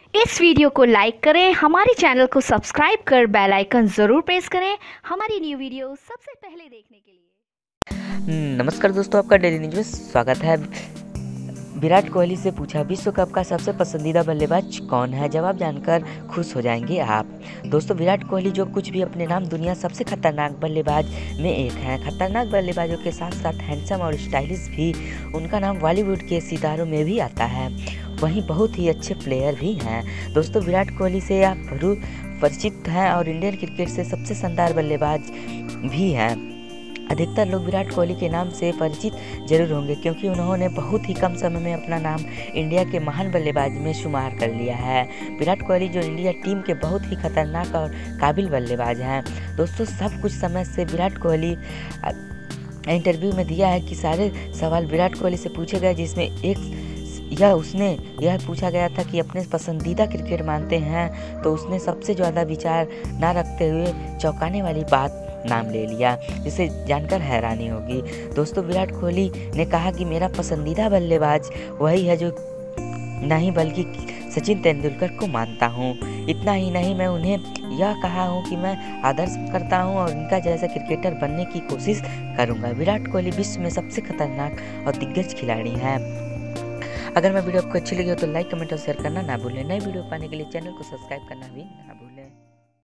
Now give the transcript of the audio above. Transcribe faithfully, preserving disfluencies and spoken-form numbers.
इस वीडियो को लाइक करें, हमारे चैनल को सब्सक्राइब कर बेल आइकन ज़रूर प्रेस करें हमारी न्यू वीडियो सबसे पहले देखने के लिए। नमस्कार दोस्तों, आपका डेली न्यूज में स्वागत है। विराट कोहली से पूछा विश्व कप का सबसे पसंदीदा बल्लेबाज कौन है, जवाब जानकर खुश हो जाएंगे आप। दोस्तों, विराट कोहली जो कुछ भी अपने नाम दुनिया सबसे खतरनाक बल्लेबाज में एक हैं। खतरनाक बल्लेबाजों के साथ साथ हैंडसम और स्टाइलिश भी उनका नाम बॉलीवुड के सितारों में भी आता है। वहीं बहुत ही अच्छे प्लेयर भी हैं। दोस्तों, विराट कोहली से आप जरूर परिचित हैं और इंडियन क्रिकेट से सबसे शानदार बल्लेबाज भी हैं। अधिकतर लोग विराट कोहली के नाम से परिचित जरूर होंगे क्योंकि उन्होंने बहुत ही कम समय में अपना नाम इंडिया के महान बल्लेबाज में शुमार कर लिया है। विराट कोहली जो इंडिया टीम के बहुत ही खतरनाक और काबिल बल्लेबाज हैं। दोस्तों, सब कुछ समय से विराट कोहली इंटरव्यू में दिया है कि सारे सवाल विराट कोहली से पूछे गए, जिसमें एक यह उसने यह पूछा गया था कि अपने पसंदीदा क्रिकेट मानते हैं, तो उसने सबसे ज़्यादा विचार ना रखते हुए चौंकाने वाली बात नाम ले लिया, जिसे जानकर हैरानी होगी। दोस्तों, विराट कोहली ने कहा कि मेरा पसंदीदा बल्लेबाज वही है जो नहीं बल्कि सचिन तेंदुलकर को मानता हूँ। इतना ही नहीं, मैं उन्हें यह कहा हूँ कि मैं आदर्श करता हूँ और इनका जैसा क्रिकेटर बनने की कोशिश करूँगा। विराट कोहली विश्व में सबसे खतरनाक और दिग्गज खिलाड़ी हैं। अगर मैं वीडियो आपको अच्छी लगी हो तो लाइक, कमेंट और शेयर करना ना भूलें। नई वीडियो पाने के लिए चैनल को सब्सक्राइब करना भी ना भूलें।